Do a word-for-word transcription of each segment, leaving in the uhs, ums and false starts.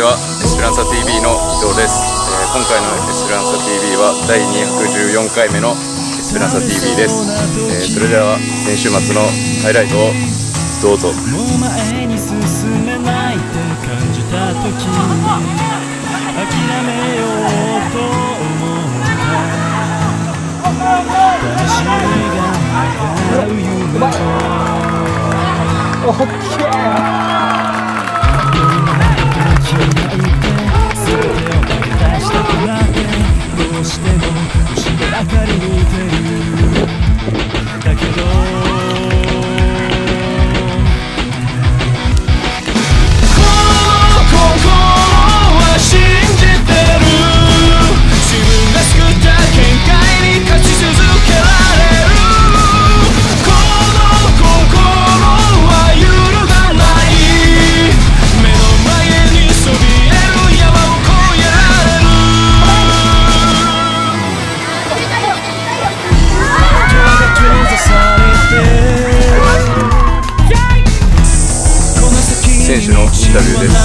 は、エスペランサ ティーブイ の伊藤です。えー、今回のエスペランサ ティーブイ はだいにひゃくじゅうよんかいめのエスペランサ ティーブイ です。えー、それでは先週末のハイライトをどうぞ。もう前に進めないって感じた時に諦めようと思った魂が願う夢をオッケー選手のインタビューです。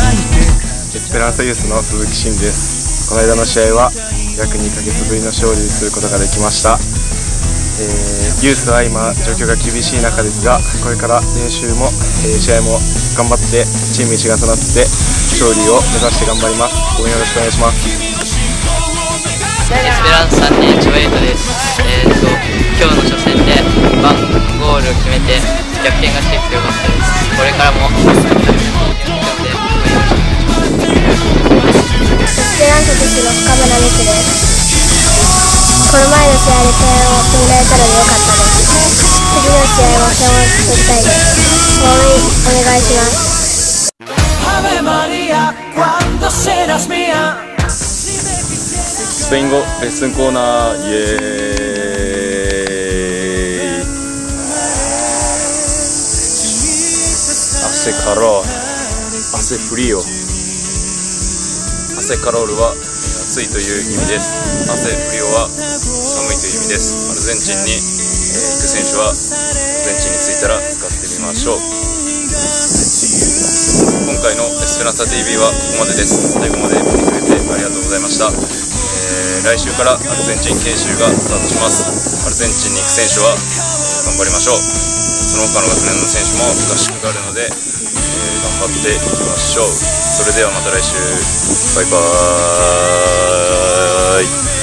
エスペランサユースの鈴木真です。この間の試合は約にかげつぶりの勝利することができました。えー、ユースは今状況が厳しい中ですが、これから練習も、えー、試合も頑張ってチーム一丸となって勝利を目指して頑張ります。応援よろしくお願いします。 エスペランサさんねん千葉優斗です。えー、と今日の初戦でワンゴールを決めて逆転がしてきてよかったです。これからもエスペランサとしての深村美久です。この前の試合で点を決められたのでよかったです。次の試合も点を取りたいです。応援お願いします。 スペイン語レッスンコーナー、イエーイ。アセカロール、アセフリオ。アセカロールは暑いという意味です。アセフリオは寒いという意味です。アルゼンチンに、えー、行く選手はアルゼンチンに着いたら使ってみましょう。今回のエスペランサ ティーブイ はここまでです。最後まで見てくれてありがとうございました。えー、来週からアルゼンチン研修がスタートします。アルゼンチンに行く選手は頑張りましょう。その他の学年の選手も合宿があるので、えー、頑張っていきましょう。それではまた来週。バイバーイ。